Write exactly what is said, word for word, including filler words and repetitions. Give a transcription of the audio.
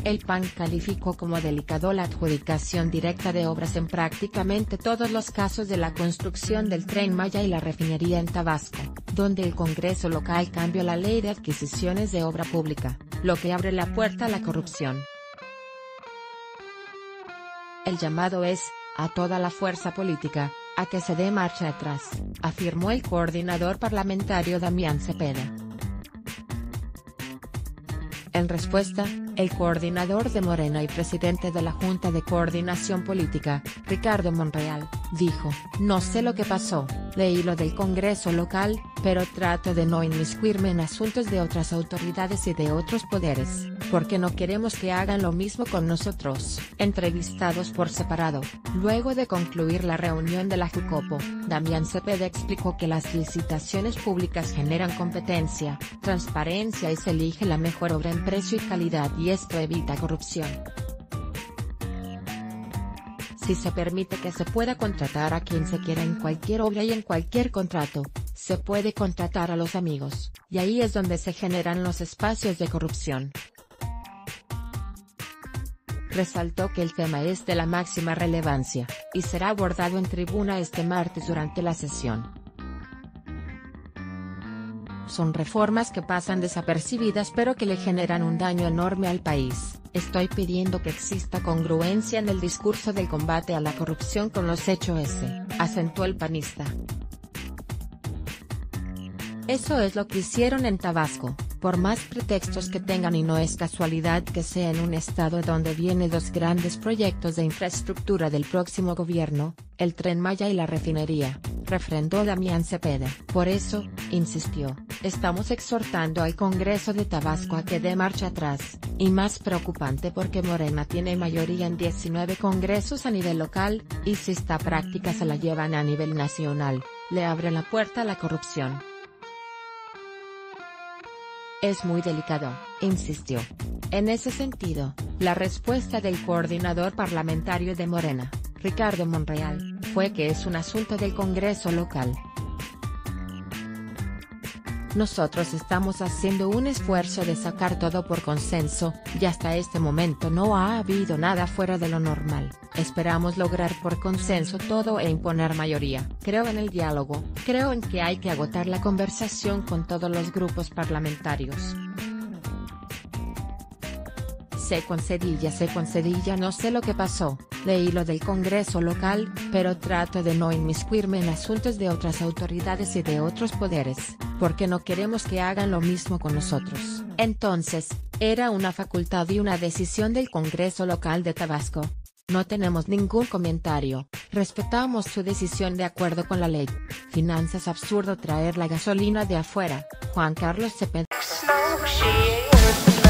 El P A N calificó como delicado la adjudicación directa de obras en prácticamente todos los casos de la construcción del Tren Maya y la refinería en Tabasco, donde el Congreso local cambió la ley de adquisiciones de obra pública, lo que abre la puerta a la corrupción. El llamado es, a toda la fuerza política, a que se dé marcha atrás, afirmó el coordinador parlamentario Damián Cepeda. En respuesta, el coordinador de Morena y presidente de la Junta de Coordinación Política, Ricardo Monreal, dijo: "No sé lo que pasó, leí lo del Congreso local, pero trato de no inmiscuirme en asuntos de otras autoridades y de otros poderes, porque no queremos que hagan lo mismo con nosotros". Entrevistados por separado, luego de concluir la reunión de la Jucopo, Damián Cepeda explicó que las licitaciones públicas generan competencia, transparencia y se elige la mejor obra en precio y calidad, y esto evita corrupción. Si se permite que se pueda contratar a quien se quiera en cualquier obra y en cualquier contrato, se puede contratar a los amigos, y ahí es donde se generan los espacios de corrupción. Resaltó que el tema es de la máxima relevancia, y será abordado en tribuna este martes durante la sesión. Son reformas que pasan desapercibidas pero que le generan un daño enorme al país. Estoy pidiendo que exista congruencia en el discurso del combate a la corrupción con los hechos, acentuó el panista. Eso es lo que hicieron en Tabasco, por más pretextos que tengan, y no es casualidad que sea en un estado donde vienen dos grandes proyectos de infraestructura del próximo gobierno, el Tren Maya y la refinería, refrendó Damián Cepeda. Por eso, insistió, estamos exhortando al Congreso de Tabasco a que dé marcha atrás, y más preocupante porque Morena tiene mayoría en diecinueve congresos a nivel local, y si esta práctica se la llevan a nivel nacional, le abre la puerta a la corrupción. Es muy delicado, insistió. En ese sentido, la respuesta del coordinador parlamentario de Morena, Ricardo Monreal, fue que es un asunto del Congreso local. Nosotros estamos haciendo un esfuerzo de sacar todo por consenso, y hasta este momento no ha habido nada fuera de lo normal. Esperamos lograr por consenso todo e imponer mayoría. Creo en el diálogo, creo en que hay que agotar la conversación con todos los grupos parlamentarios. Sé con cedilla, sé con cedilla, no sé lo que pasó, leí lo del Congreso local, pero trato de no inmiscuirme en asuntos de otras autoridades y de otros poderes, porque no queremos que hagan lo mismo con nosotros. Entonces, era una facultad y una decisión del Congreso local de Tabasco. No tenemos ningún comentario, respetamos su decisión de acuerdo con la ley. Finanzas absurdo traer la gasolina de afuera, Juan Carlos Cepeda.